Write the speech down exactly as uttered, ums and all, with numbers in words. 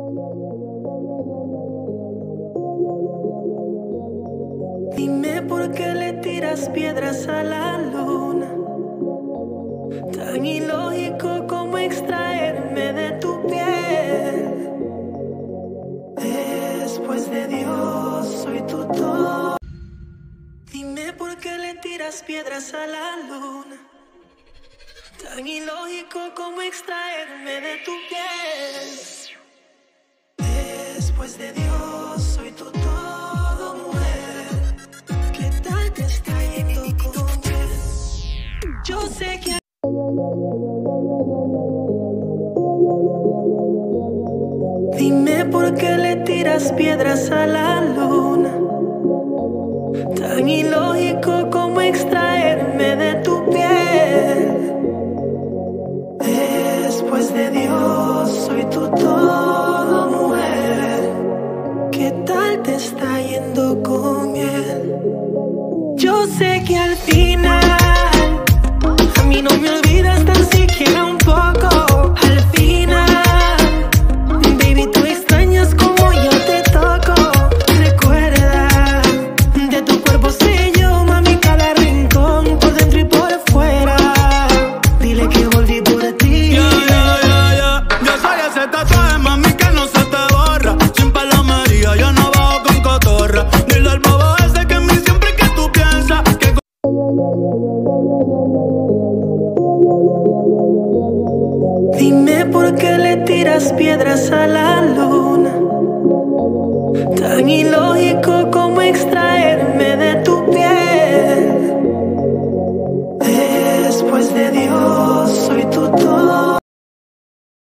Dime por qué le tiras piedras a la luna. Tan ilógico como extraerme de tu piel. Después de Dios soy tu todo. Dime por qué le tiras piedras a la luna. Tan ilógico como extraerme de tu piel. Después de Dios soy tu todo, mujer. ¿Qué tal te está yendo con él? Yo sé que dime por qué le tiras piedras a la luna. Tan ilógico como extraerme de tu piel. Después de Dios soy tu todo, mujer. ¿Qué tal te está yendo con él? Yo sé que al final a mí no me olvidas tan siquiera un poco. Al final, baby, tú extrañas como yo te toco. Recuerda, de tu cuerpo sé yo, mami, cada rincón, por dentro y por fuera. Dile que volví por ti. Yeah, yeah, yeah, yeah. Yo soy ese tatuaje, mami, que no se te borra. Sin palomería, yo no bajo con cotorra. Dile al bobo ese que en mí siempre que tú piensas que... Dime por qué le tiras piedras a la luna. Tan ilógico